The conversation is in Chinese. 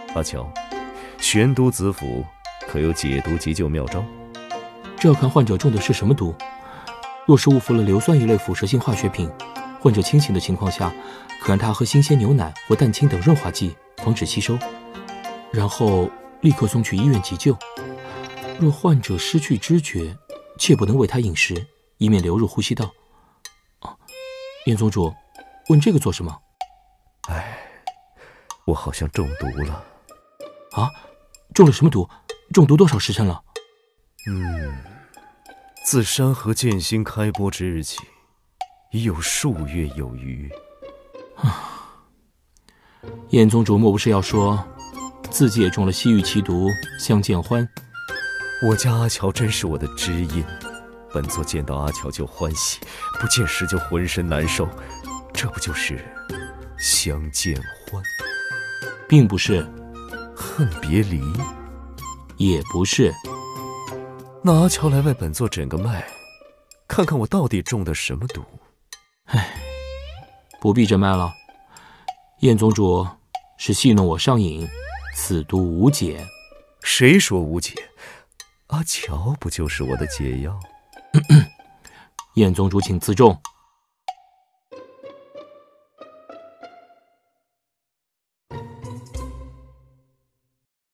阿乔，玄都子府可有解毒急救妙招？ 这要看患者中的是什么毒。若是误服了硫酸一类腐蚀性化学品，患者清醒的情况下，可让他喝新鲜牛奶或蛋清等润滑剂，防止吸收，然后立刻送去医院急救。若患者失去知觉，切不能喂他饮食，以免流入呼吸道。严宗主，问这个做什么？ 我好像中毒了。 啊？中了什么毒？中毒多少时辰了？ 自山河剑心开播之日起，已有数月有余。 严宗主莫不是要说自己也中了西域奇毒相见欢？ 我家阿乔真是我的知音，本座见到阿乔就欢喜，不见时就浑身难受，这不就是相见欢？ 并不是。 恨别离？ 也不是。 那阿乔来为本座诊个脉，看看我到底中的什么毒。 不必诊脉了。严宗主是戏弄我上瘾，此毒无解。 谁说无解？阿乔不就是我的解药？ 严宗主请自重。